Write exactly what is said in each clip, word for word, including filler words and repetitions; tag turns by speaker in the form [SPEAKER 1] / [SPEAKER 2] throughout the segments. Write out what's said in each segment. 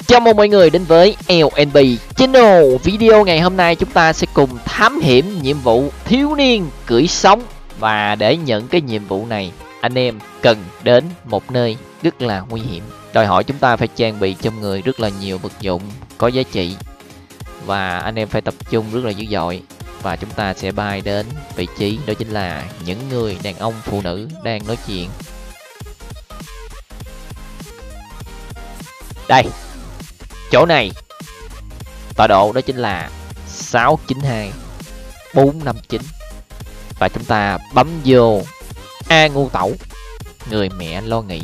[SPEAKER 1] Chào mừng mọi người đến với lờ en bê Channel. Video ngày hôm nay chúng ta sẽ cùng thám hiểm nhiệm vụ thiếu niên cưỡi sóng. Và để nhận cái nhiệm vụ này, anh em cần đến một nơi rất là nguy hiểm, đòi hỏi chúng ta phải trang bị trong người rất là nhiều vật dụng có giá trị. Và anh em phải tập trung rất là dữ dội. Và chúng ta sẽ bay đến vị trí đó chính là những người đàn ông phụ nữ đang nói chuyện. Đây, chỗ này tọa độ đó chính là sáu chín hai bốn năm chín. Và chúng ta bấm vô A ngu tẩu. Người mẹ lo nghĩ.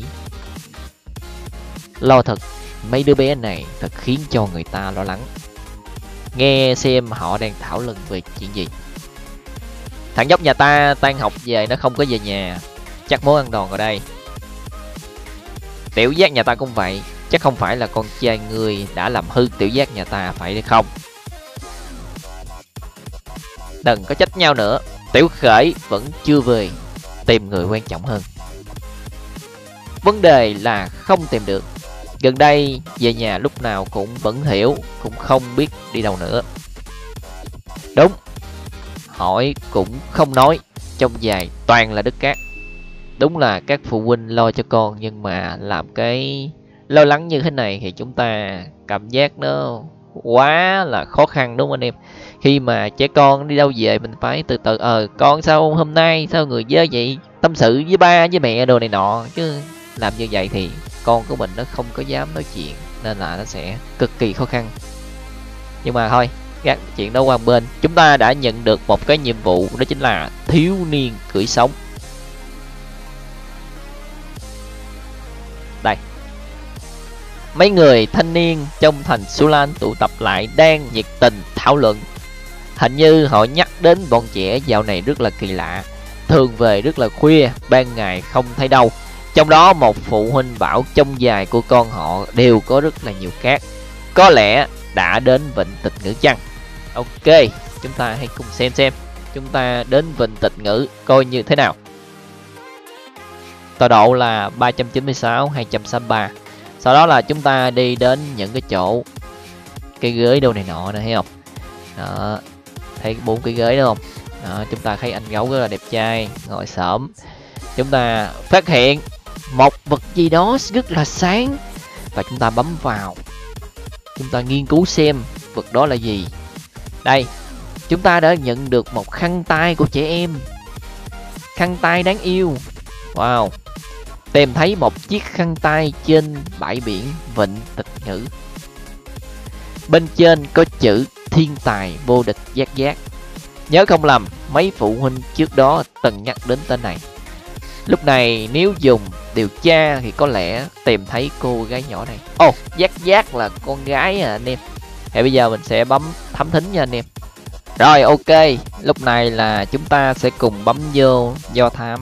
[SPEAKER 1] Lo thật, mấy đứa bé này thật khiến cho người ta lo lắng. Nghe xem họ đang thảo luận về chuyện gì. Thằng nhóc nhà ta tan học về nó không có về nhà, chắc muốn ăn đòn ở đây. Tiểu giác nhà ta cũng vậy, chắc không phải là con trai ngươi đã làm hư tiểu giác nhà ta phải hay không? Đừng có trách nhau nữa, tiểu khởi vẫn chưa về, tìm người quan trọng hơn. Vấn đề là không tìm được. Gần đây về nhà lúc nào cũng vẫn hiểu, cũng không biết đi đâu nữa. Đúng, hỏi cũng không nói, trong dài toàn là đất cát. Đúng là các phụ huynh lo cho con, nhưng mà làm cái lo lắng như thế này thì chúng ta cảm giác nó quá là khó khăn, đúng không anh em? Khi mà trẻ con đi đâu về mình phải từ từ ờ con sao hôm nay sao người dơ vậy, tâm sự với ba với mẹ đồ này nọ, chứ làm như vậy thì con của mình nó không có dám nói chuyện, nên là nó sẽ cực kỳ khó khăn. Nhưng mà thôi, gác chuyện đó qua một bên. Chúng ta đã nhận được một cái nhiệm vụ, đó chính là thiếu niên cưỡi sóng. Đây, mấy người thanh niên trong thành Sulan tụ tập lại đang nhiệt tình thảo luận. Hình như họ nhắc đến bọn trẻ dạo này rất là kỳ lạ, thường về rất là khuya, ban ngày không thấy đâu. Trong đó một phụ huynh bảo trong giày của con họ đều có rất là nhiều cát, có lẽ đã đến vịnh Tịch Ngữ chăng? Ok, chúng ta hãy cùng xem xem chúng ta đến vịnh Tịch Ngữ coi như thế nào. Tọa độ là ba trăm chín mươi sáu hai trăm sáu mươi ba. Sau đó là chúng ta đi đến những cái chỗ cái ghế đâu này nọ nè, thấy không? Đó, thấy bốn cái ghế đúng không? Đó, chúng ta thấy anh gấu rất là đẹp trai ngồi xổm. Chúng ta phát hiện một vật gì đó rất là sáng và chúng ta bấm vào. Chúng ta nghiên cứu xem vật đó là gì. Đây, chúng ta đã nhận được một khăn tay của trẻ em. Khăn tay đáng yêu. Wow. Tìm thấy một chiếc khăn tay trên bãi biển vịnh Tịch Ngữ. Bên trên có chữ thiên tài vô địch giác giác. Nhớ không lầm, mấy phụ huynh trước đó từng nhắc đến tên này. Lúc này nếu dùng điều tra thì có lẽ tìm thấy cô gái nhỏ này. Ồ, oh, giác giác là con gái à anh em. Thì bây giờ mình sẽ bấm thám thính nha anh em. Rồi ok, lúc này là chúng ta sẽ cùng bấm vô do thám.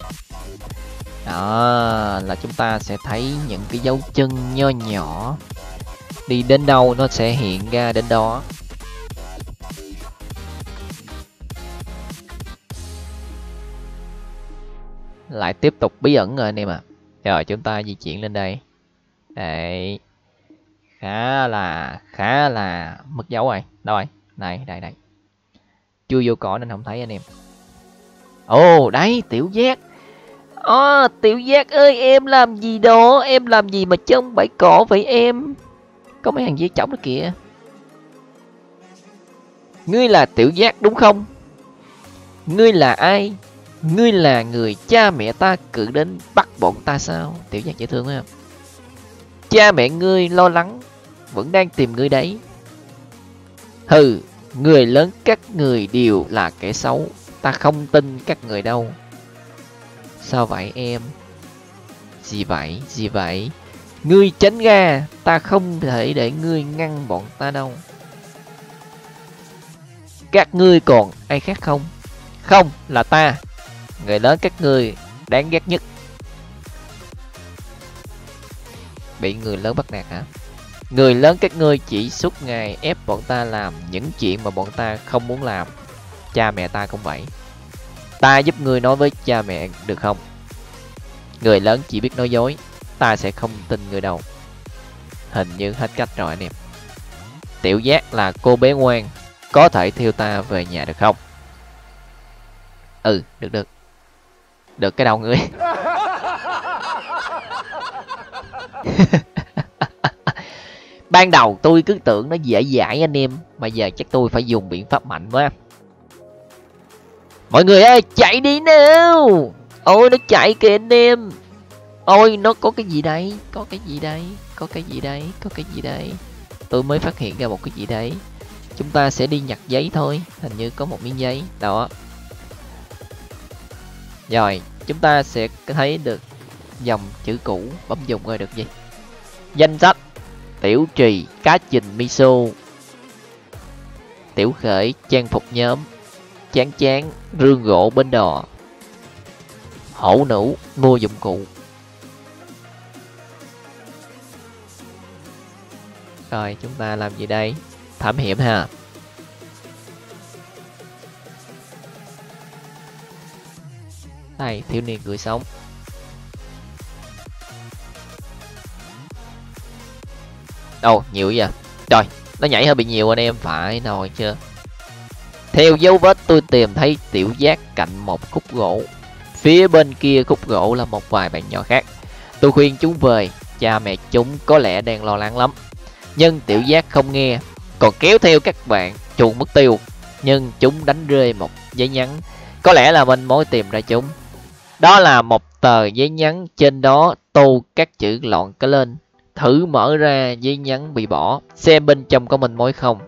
[SPEAKER 1] Đó là chúng ta sẽ thấy những cái dấu chân nho nhỏ. Đi đến đâu nó sẽ hiện ra đến đó. Lại tiếp tục bí ẩn rồi anh em ạ. À. Rồi chúng ta di chuyển lên đây. Đấy. Khá là khá là mất dấu rồi. Đâu rồi? Này, đây đây. Chưa vô cỏ nên không thấy anh em. Ồ, oh, đấy, tiểu giác. Ồ, oh, tiểu giác ơi, em làm gì đó? Em làm gì mà trong bãi cỏ vậy em? Có mấy hàng dây trống đó kìa. Ngươi là tiểu giác đúng không? Ngươi là ai? Ngươi là người cha mẹ ta cử đến bắt bọn ta sao? Tiểu giác dễ thương phải không? Cha mẹ ngươi lo lắng, vẫn đang tìm ngươi đấy. Hừ, người lớn các người đều là kẻ xấu, ta không tin các người đâu. Sao vậy em? Gì vậy? Gì vậy? Ngươi tránh ra, ta không thể để ngươi ngăn bọn ta đâu. Các ngươi còn ai khác không? Không, là ta. Người lớn các ngươi đáng ghét nhất. Bị người lớn bắt nạt hả? Người lớn các ngươi chỉ suốt ngày ép bọn ta làm những chuyện mà bọn ta không muốn làm. Cha mẹ ta cũng vậy. Ta giúp ngươi nói với cha mẹ được không? Người lớn chỉ biết nói dối, ta sẽ không tin người đâu. Hình như hết cách rồi anh em. Tiểu Giác là cô bé ngoan, có thể theo ta về nhà được không? Ừ, được được. Được cái đầu ngươi. Ban đầu tôi cứ tưởng nó dễ dãi anh em, mà giờ chắc tôi phải dùng biện pháp mạnh quá. Mọi người ơi, chạy đi nào. Ôi nó chạy kìa anh em. Ôi nó có cái gì đây? Có cái gì đây? Có cái gì đây? Có cái gì đây? Tôi mới phát hiện ra một cái gì đấy. Chúng ta sẽ đi nhặt giấy thôi. Hình như có một miếng giấy. Đó. Rồi, chúng ta sẽ thấy được dòng chữ cũ. Bấm dùng coi được gì. Danh sách. Tiểu Trì, Cá Trình Miso, Tiểu Khởi, trang phục nhóm, Chán Chán, Rương Gỗ Bến Đò, Hổ Nữ, mua dụng cụ. Rồi chúng ta làm gì đây? Thám hiểm ha. Đây, thiếu niên cười sống. Đâu, nhiều vậy? Trời, nó nhảy hơi bị nhiều anh em, phải nồi chưa? Theo dấu vết tôi tìm thấy Tiểu Giác cạnh một khúc gỗ. Phía bên kia khúc gỗ là một vài bạn nhỏ khác. Tôi khuyên chúng về, cha mẹ chúng có lẽ đang lo lắng lắm. Nhưng Tiểu Giác không nghe, còn kéo theo các bạn chuồn mất tiêu. Nhưng chúng đánh rơi một giấy nhắn. Có lẽ là mình mới tìm ra chúng. Đó là một tờ giấy nhắn, trên đó tô các chữ lọn cả lên. Thử mở ra giấy nhắn bị bỏ, xem bên trong có mình mối không.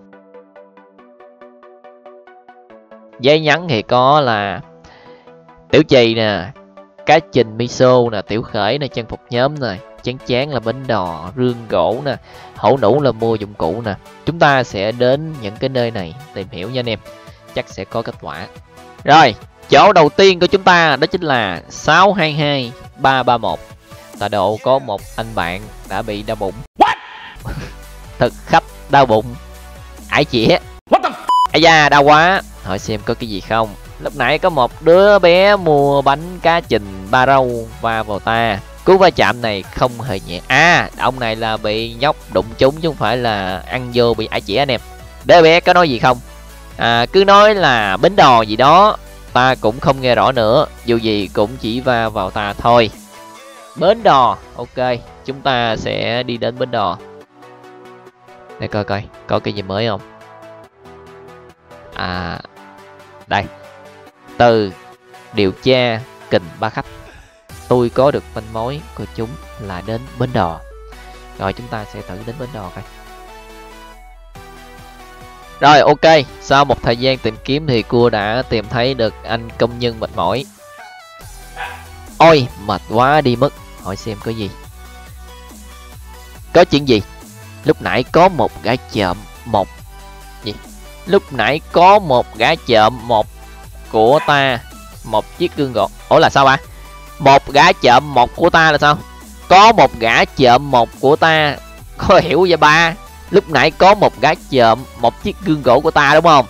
[SPEAKER 1] Giấy nhắn thì có là Tiểu Trì nè, Cá Trình Miso nè, Tiểu Khởi nè, trang phục nhóm nè, Chán Chán là bến đò, Rương Gỗ nè, Hổ Nữ là mua dụng cụ nè. Chúng ta sẽ đến những cái nơi này tìm hiểu nha anh em, chắc sẽ có kết quả. Rồi, chỗ đầu tiên của chúng ta đó chính là sáu hai hai ba ba một. Tọa độ có một anh bạn đã bị đau bụng. What? Thực khách đau bụng. Ải chĩa. What the f... Ây da, đau quá. Hỏi xem có cái gì không. Lúc nãy có một đứa bé mua bánh cá trình ba rau va vào ta. Cú va chạm này không hề nhẹ. À, ông này là bị nhóc đụng trúng chứ không phải là ăn vô bị ải chĩa anh em. Đứa bé có nói gì không? À, cứ nói là bến đò gì đó. Ta cũng không nghe rõ nữa. Dù gì cũng chỉ va vào ta thôi. Bến đò, ok, chúng ta sẽ đi đến bến đò. Để coi coi, có cái gì mới không? À, đây. Từ điều tra kình ba khách, tôi có được manh mối của chúng là đến bến đò. Rồi chúng ta sẽ thử đến bến đò coi. Rồi ok, sau một thời gian tìm kiếm thì cua đã tìm thấy được anh công nhân mệt mỏi. Ôi, mệt quá đi mất. Hỏi xem có gì. Có chuyện gì? Lúc nãy có một gã trộm một gì? Lúc nãy có một gã trộm một của ta một chiếc gương gỗ. Ủa là sao ba? Một gã trộm một của ta là sao? Có một gã trộm một của ta. Có hiểu vậy ba? Lúc nãy có một gã trộm một chiếc gương gỗ của ta đúng không?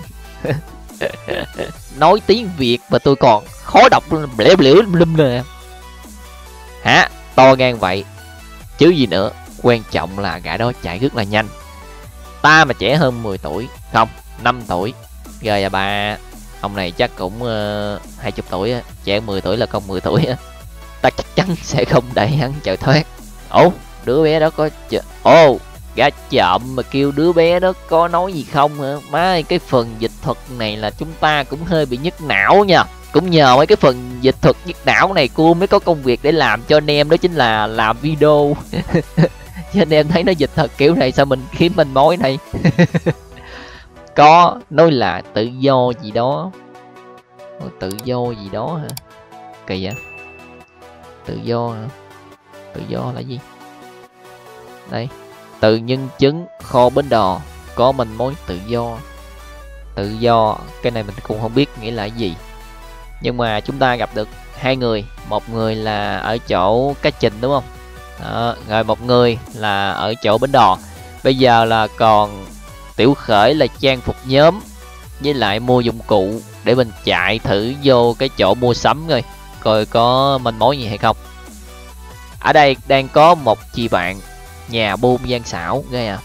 [SPEAKER 1] Nói tiếng Việt mà tôi còn khó đọc lẻo lẻo lum nè. Hả? To gan vậy chứ gì nữa. Quan trọng là gã đó chạy rất là nhanh. Ta mà trẻ hơn mười tuổi, không, năm tuổi. Rồi à bà, ông này chắc cũng uh, hai mươi tuổi á. Trẻ mười tuổi là con mười tuổi á. Ta chắc chắn sẽ không để hắn chạy thoát. Ủa, đứa bé đó có ch... Ồ, gã trộm mà kêu đứa bé đó có nói gì không hả? Má, cái phần dịch thuật này là chúng ta cũng hơi bị nhức não nha. Cũng nhờ mấy cái phần dịch thuật nhức não này cô mới có công việc để làm cho anh em, đó chính là làm video. Cho anh em thấy nó dịch thật kiểu này sao mình kiếm mình mối này. Có nói là tự do gì đó. Tự do gì đó hả? Kỳ vậy. Tự do hả? Tự do là gì? Đây. Từ nhân chứng kho bến đò có mình mối tự do. Tự do, cái này mình cũng không biết nghĩa là gì. Nhưng mà chúng ta gặp được hai người. Một người là ở chỗ Cá Trình đúng không? Đó, rồi một người là ở chỗ bến đò. Bây giờ là còn Tiểu Khởi là trang phục nhóm với lại mua dụng cụ để mình chạy thử vô cái chỗ mua sắm rồi coi có manh mối gì hay không. Ở đây đang có một chị bạn Nhà buôn gian xảo ghê à.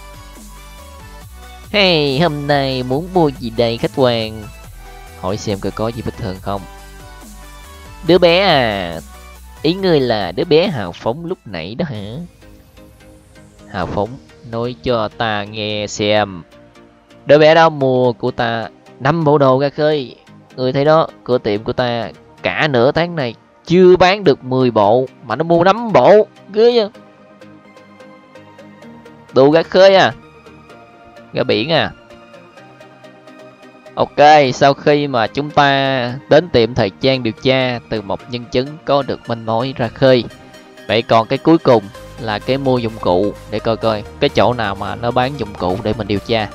[SPEAKER 1] Hey, hôm nay muốn mua gì đây khách quan? Hỏi xem coi có gì bất thường không. Đứa bé à, ý ngươi là đứa bé hào phóng lúc nãy đó hả? Hào phóng, nói cho ta nghe xem. Đứa bé đó mua của ta năm bộ đồ ra khơi. Ngươi thấy đó, cửa tiệm của ta cả nửa tháng này chưa bán được mười bộ mà nó mua năm bộ, ghê chưa? Đồ ra khơi à? Ra biển à? Ok, sau khi mà chúng ta đến tiệm thời trang điều tra, từ một nhân chứng có được manh mối ra khơi. Vậy còn cái cuối cùng là cái mua dụng cụ, để coi coi cái chỗ nào mà nó bán dụng cụ để mình điều tra.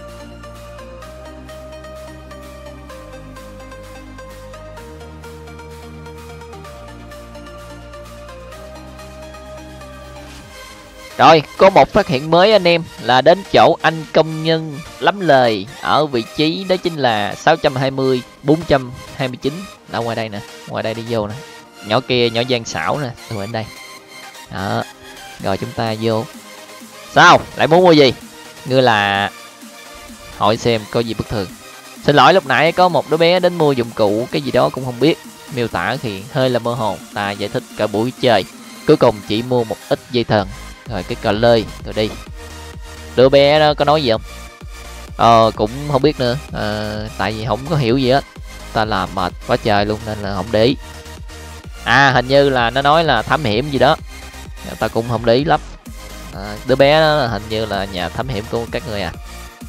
[SPEAKER 1] Rồi, có một phát hiện mới anh em, là đến chỗ anh công nhân lắm lời ở vị trí đó chính là sáu trăm hai mươi bốn trăm hai mươi chín, ở ngoài đây nè, ngoài đây đi vô nè. Nhỏ kia, nhỏ gian xảo nè, ở bên đây. Đó. Rồi chúng ta vô. Sao? Lại muốn mua gì? Ngươi là hỏi xem có gì bất thường. Xin lỗi, lúc nãy có một đứa bé đến mua dụng cụ cái gì đó cũng không biết, miêu tả thì hơi là mơ hồ. Ta giải thích cả buổi chơi, cuối cùng chỉ mua một ít dây thần rồi cái cờ lơi rồi đi. Đứa bé đó có nói gì không? Ờ cũng không biết nữa, à, tại vì không có hiểu gì hết, ta làm mệt quá trời luôn nên là không để ý. À hình như là nó nói là thám hiểm gì đó, ta cũng không để ý lắm. À, đứa bé đó hình như là nhà thám hiểm của các người à.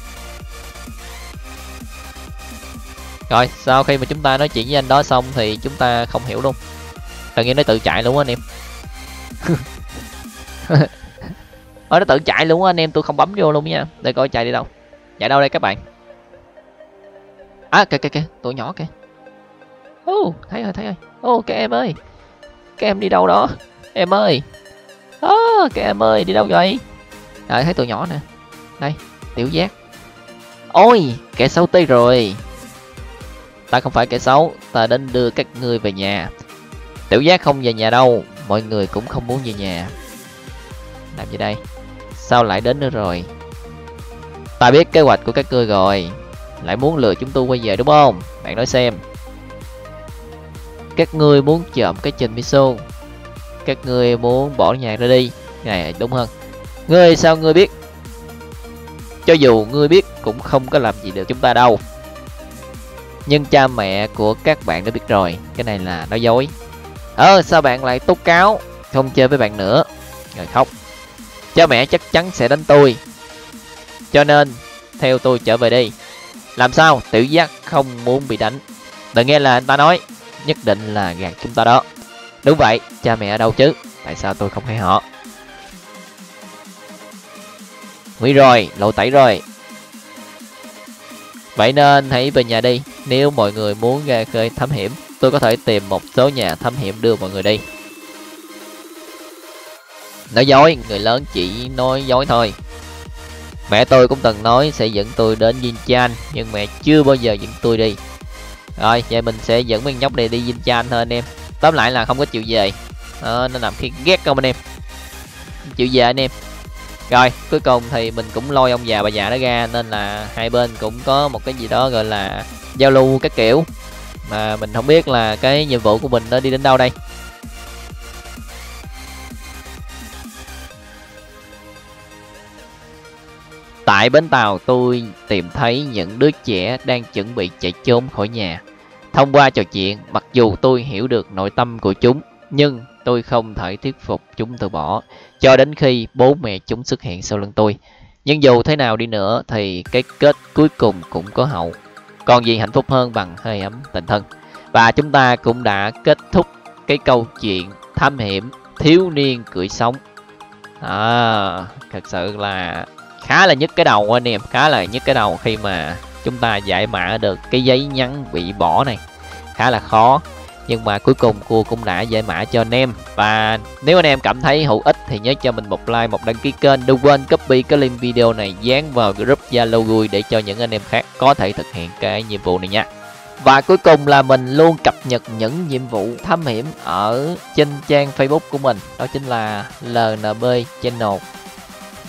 [SPEAKER 1] Rồi sau khi mà chúng ta nói chuyện với anh đó xong thì chúng ta không hiểu luôn, tự nhiên nó tự chạy luôn á anh em. Ôi, nó tự chạy luôn á anh em, tôi không bấm vô luôn nha. Để coi chạy đi đâu. Chạy đâu đây các bạn? À kìa kìa kìa, tụi nhỏ kìa. Ô, oh, thấy rồi thấy rồi. Ô oh, các em ơi. Các em đi đâu đó? Em ơi. Oh, các em ơi, đi đâu vậy? Rồi thấy tụi nhỏ nè. Đây, Tiểu Giác. Ôi, kẻ xấu tới rồi. Ta không phải kẻ xấu, ta đến đưa các ngươi về nhà. Tiểu Giác không về nhà đâu, mọi người cũng không muốn về nhà. Làm gì đây? Sao lại đến nữa rồi? Ta biết kế hoạch của các ngươi rồi, lại muốn lừa chúng tôi quay về đúng không? Bạn nói xem. Các ngươi muốn trộm cái Trình Miso, các ngươi muốn bỏ nhà ra đi. Này đúng hơn. Ngươi sao ngươi biết? Cho dù ngươi biết cũng không có làm gì được chúng ta đâu. Nhưng cha mẹ của các bạn đã biết rồi, cái này là nói dối. Ờ sao bạn lại tố cáo, không chơi với bạn nữa. Rồi khóc. Cha mẹ chắc chắn sẽ đánh tôi, cho nên theo tôi trở về đi. Làm sao Tiểu Giác không muốn bị đánh? Đừng nghe là anh ta nói, nhất định là gạt chúng ta đó. Đúng vậy, cha mẹ ở đâu chứ? Tại sao tôi không thấy họ? Nguy rồi, lộ tẩy rồi. Vậy nên hãy về nhà đi. Nếu mọi người muốn ra khơi thám hiểm, tôi có thể tìm một số nhà thám hiểm đưa mọi người đi. Nói dối, người lớn chỉ nói dối thôi. Mẹ tôi cũng từng nói sẽ dẫn tôi đến Vientiane, nhưng mẹ chưa bao giờ dẫn tôi đi. Rồi, vậy mình sẽ dẫn mấy nhóc này đi Vientiane thôi anh em. Tóm lại là không có chịu về. Đó, nó làm khi ghét không anh em. Không chịu về anh em. Rồi, cuối cùng thì mình cũng lôi ông già bà già đó ra, nên là hai bên cũng có một cái gì đó gọi là giao lưu các kiểu. Mà mình không biết là cái nhiệm vụ của mình nó đi đến đâu đây. Tại bến tàu tôi tìm thấy những đứa trẻ đang chuẩn bị chạy trốn khỏi nhà. Thông qua trò chuyện, mặc dù tôi hiểu được nội tâm của chúng, nhưng tôi không thể thuyết phục chúng từ bỏ cho đến khi bố mẹ chúng xuất hiện sau lưng tôi. Nhưng dù thế nào đi nữa thì cái kết cuối cùng cũng có hậu. Còn gì hạnh phúc hơn bằng hơi ấm tình thân. Và chúng ta cũng đã kết thúc cái câu chuyện thám hiểm thiếu niên cưỡi sóng. À, thật sự là khá là nhức cái đầu anh em, khá là nhức cái đầu khi mà chúng ta giải mã được cái giấy nhắn bị bỏ này. Khá là khó, nhưng mà cuối cùng cô cũng đã giải mã cho anh em. Và nếu anh em cảm thấy hữu ích thì nhớ cho mình một like, một đăng ký kênh. Đừng quên copy cái link video này dán vào group Zalo vui để cho những anh em khác có thể thực hiện cái nhiệm vụ này nha. Và cuối cùng là mình luôn cập nhật những nhiệm vụ thám hiểm ở trên trang Facebook của mình, đó chính là lờ en bê Channel.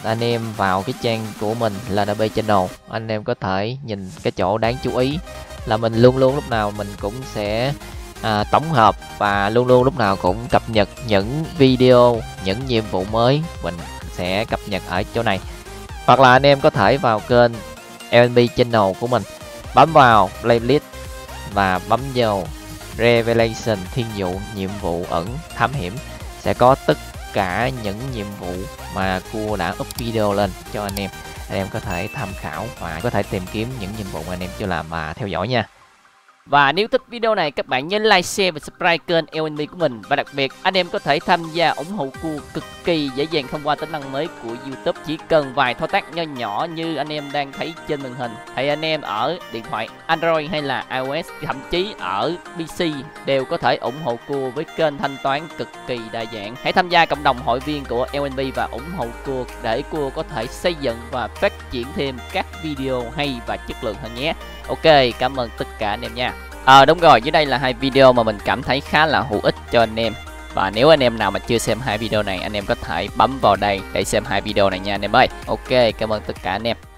[SPEAKER 1] anh em vào cái trang của mình là đê bê Channel, anh em có thể nhìn cái chỗ đáng chú ý là mình luôn luôn lúc nào mình cũng sẽ à, tổng hợp và luôn luôn lúc nào cũng cập nhật những video, những nhiệm vụ mới mình sẽ cập nhật ở chỗ này. Hoặc là anh em có thể vào kênh lờ en bê Channel của mình, bấm vào playlist và bấm vào Revelation thiên vụ nhiệm vụ ẩn thám hiểm, sẽ có tất cả những nhiệm vụ mà cua đã up video lên cho anh em. Anh em có thể tham khảo và có thể tìm kiếm những nhiệm vụ mà anh em chưa làm và theo dõi nha.
[SPEAKER 2] Và nếu thích video này các bạn nhớ like, share và subscribe kênh lờ en bê của mình. Và đặc biệt anh em có thể tham gia ủng hộ cua cực kỳ dễ dàng thông qua tính năng mới của YouTube. Chỉ cần vài thao tác nho nhỏ như anh em đang thấy trên màn hình. Thì anh em ở điện thoại Android hay là iOS, thậm chí ở pê xê đều có thể ủng hộ cua với kênh thanh toán cực kỳ đa dạng. Hãy tham gia cộng đồng hội viên của lờ en bê và ủng hộ cua để cua có thể xây dựng và phát triển thêm các video hay và chất lượng hơn nhé. Ok, cảm ơn tất cả anh em nha. Ờ đúng rồi, dưới đây là hai video mà mình cảm thấy khá là hữu ích cho anh em. Và nếu anh em nào mà chưa xem hai video này, anh em có thể bấm vào đây để xem hai video này nha anh em ơi. Ok, cảm ơn tất cả anh em.